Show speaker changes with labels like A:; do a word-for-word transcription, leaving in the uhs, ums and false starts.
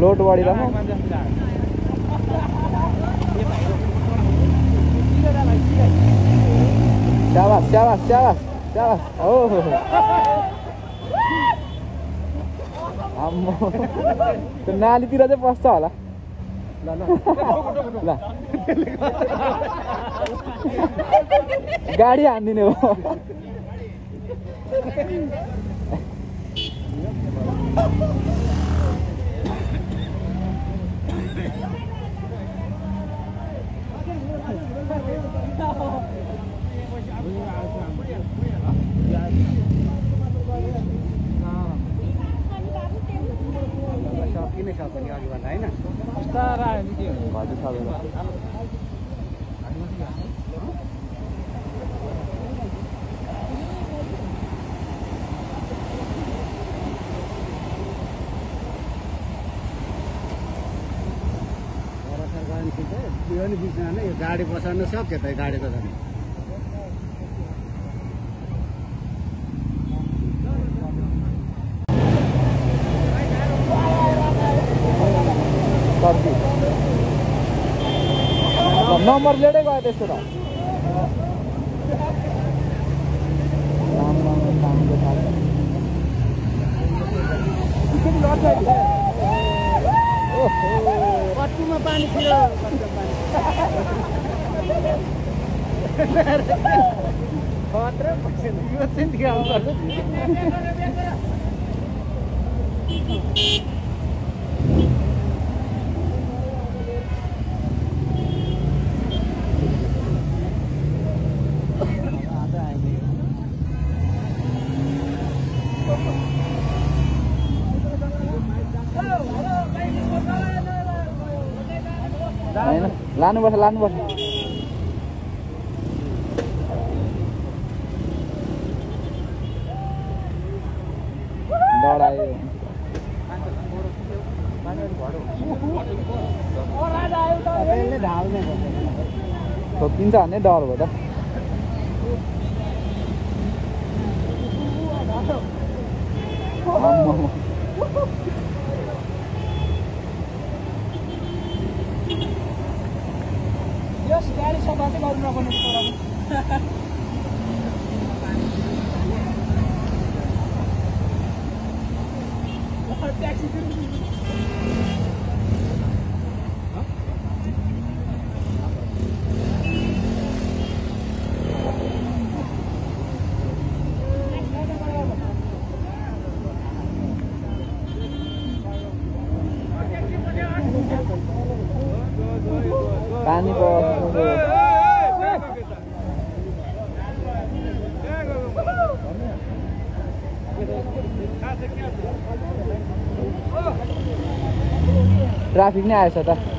A: load बढिरहेको स्याबास स्याबास स्याबास स्याबास हो हो आम्मो त्यो नालीतिर चाहिँ पस्छ होला ल ल गाडी हान्दिने हो
B: किन सक्छ नि अघि भन्दा होइन
A: बिस्तारै आयो नि के भाजी खाँदैन
B: यो नि बिचमा यो गाडी बसाल्न सक्यो त गाडीको झन्
A: नम्बर लेडै गयो त्यसो त
B: कट्टुमा पानी थियो खतरा पैसा यो चाहिँ दिइहाल्नु
A: लानुपर्छ लानुपर्छ डरायो ठोकिन्छ भन्ने डर भयो त
C: यस गाडी सफा चाहिँ गर्नु नपर्ने ट्याक्सी
A: पानी को ट्राफिक नै आएछ त